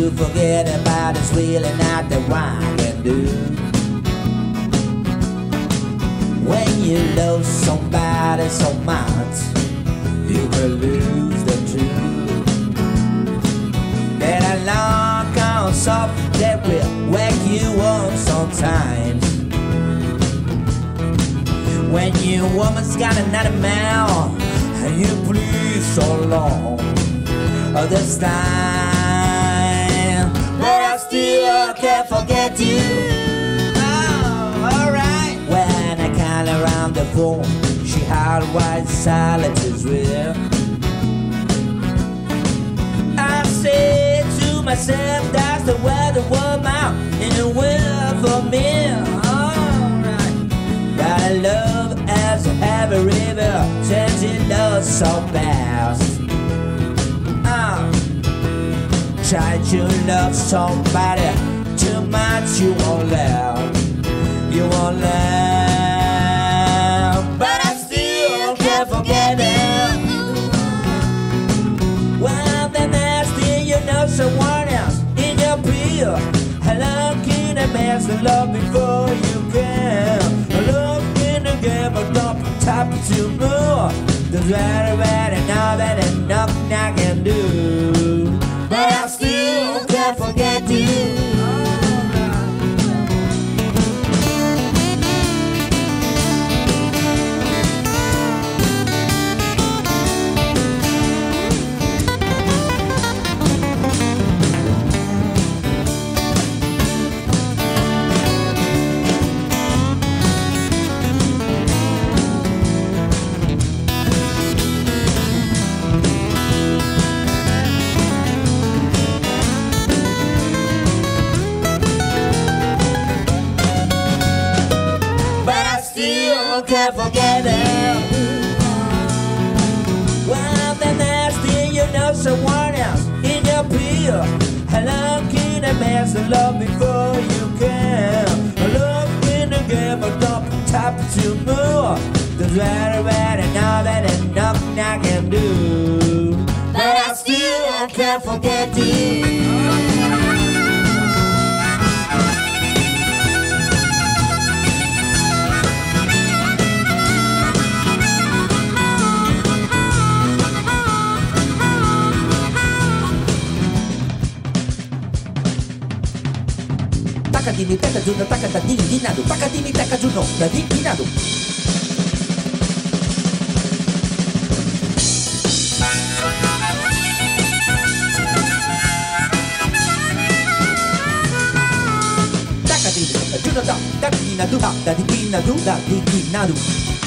to forget about it's really not the one I can do. When you love somebody so much, you will lose them too. That alarm comes up that will wake you up sometimes. When your woman's got another man and you plead so long this time, but I still can't forget you. Oh, alright. When I call around the phone, she hard white silence is real. I say to myself, that's the way the world out in the will for me. Alright. But love as a heavy river, changing love so fast. Try to love somebody too much, you won't love. You won't love. But I still can't forget it. Well, then there's still you know someone else in your peel. Look in the mess of love before you can. Look in the game of don't top to move. There's very now that there's nothing I can do. But I still can't forget you. Can't forget it. Well, then there's still you know someone else in your peel. Look in the mess of love before you can. Look in the game of top to move. There's very now that there's nothing I can do. But I still can't forget you. Takadini takajuno takadini dinado takadini takajuno dadi dinado. Takadini takajuno dadi dinado dadi dinado dadi dinado.